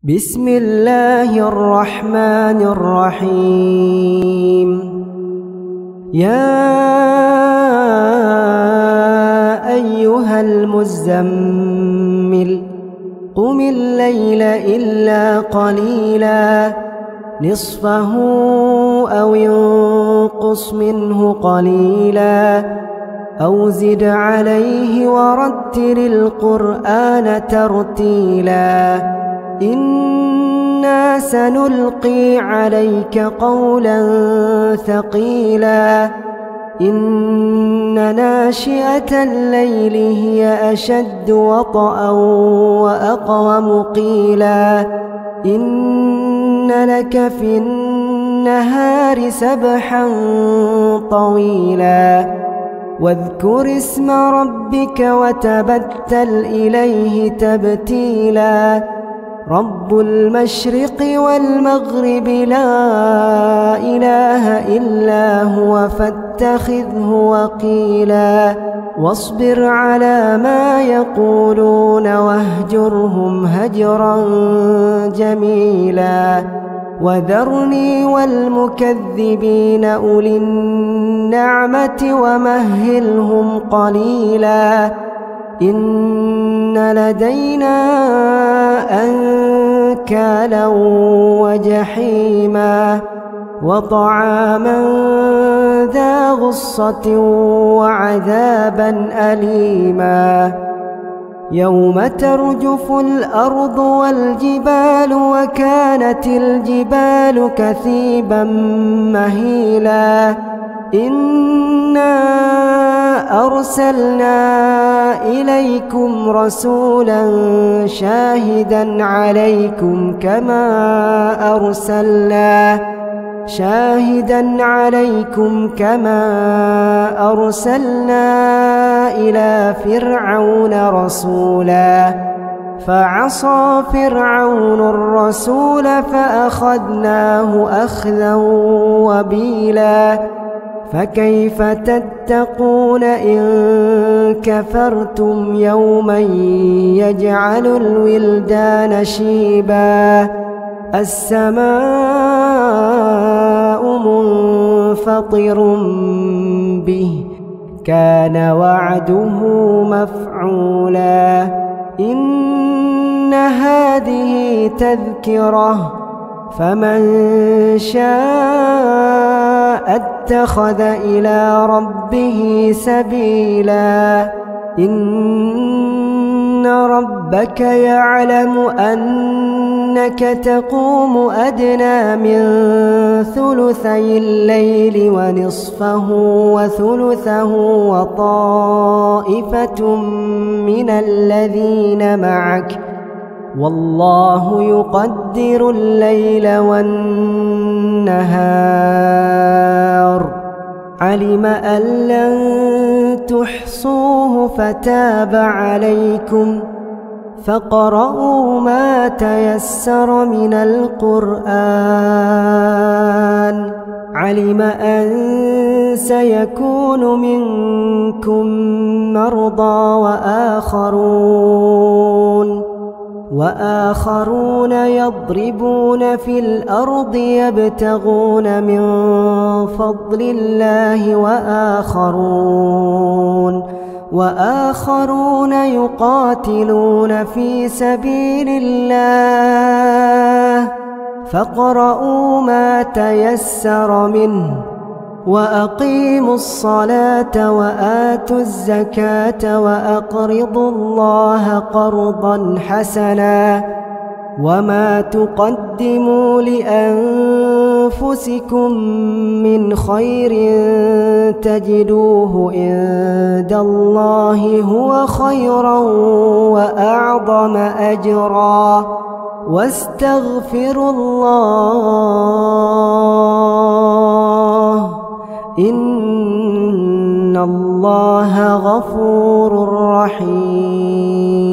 بسم الله الرحمن الرحيم. يا أيها المزمل قم الليل إلا قليلا نصفه أو انقص منه قليلا أو زد عليه ورتل القرآن ترتيلا إنا سنلقي عليك قولا ثقيلا إن ناشئة الليل هي أشد وطئا وأقوم قيلا إن لك في النهار سبحا طويلا واذكر اسم ربك وتبتل إليه تبتيلا رب المشرق والمغرب لا إله إلا هو فاتخذه وكيلا واصبر على ما يقولون واهجرهم هجرا جميلا وذرني والمكذبين أولي النعمة ومهلهم قليلا إن لدينا أنكالا وجحيما وطعاما ذا غصة وعذابا أليما يوم ترجف الأرض والجبال وكانت الجبال كثيبا مهيلا إنا أرسلنا إليكم رسولا شاهدا عليكم كما أرسلنا إلى فرعون رسولا فعصى فرعون الرسول فأخذناه أخذا وبيلا فكيف تتقون إن كفرتم يوما يجعل الولدان شيبا السماء منفطر به كان وعده مفعولا إن هذه تذكرة فمن شاء اتخذ إلى ربه سبيلا إن ربك يعلم أنك تقوم أدنى من ثلثي الليل ونصفه وثلثه وطائفة من الذين معك والله يقدر الليل والنهار علم أن لن تحصوه فتاب عليكم فاقرؤوا ما تيسر من القرآن علم أن سيكون منكم مرضى وآخرون يضربون في الأرض يبتغون من فضل الله وآخرون يقاتلون في سبيل الله فاقرؤوا ما تيسر منه وأقيموا الصلاة وآتوا الزكاة وأقرضوا الله قرضا حسنا وما تقدموا لأنفسكم من خير تجدوه عند الله هو خيرا وأعظم أجرا واستغفروا الله إن الله غفور رحيم.